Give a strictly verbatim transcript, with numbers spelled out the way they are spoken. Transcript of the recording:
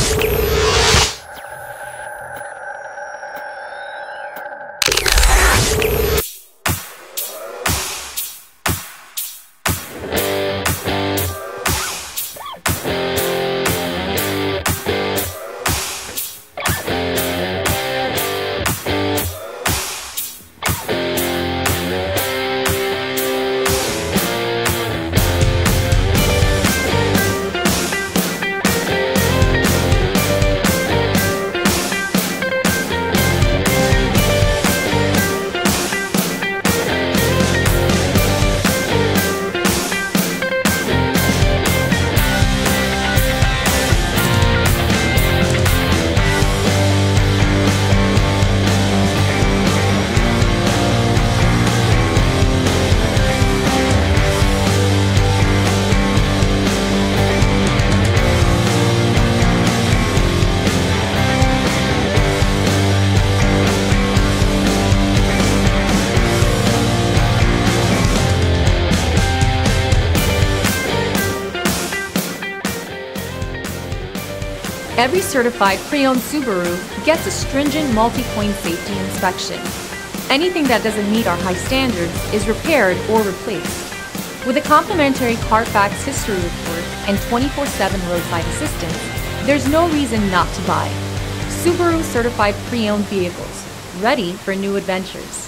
Every certified pre-owned Subaru gets a stringent multi-point safety inspection. Anything that doesn't meet our high standards is repaired or replaced. With a complimentary Carfax history report and twenty-four seven roadside assistance, there's no reason not to buy. Subaru certified pre-owned vehicles, ready for new adventures.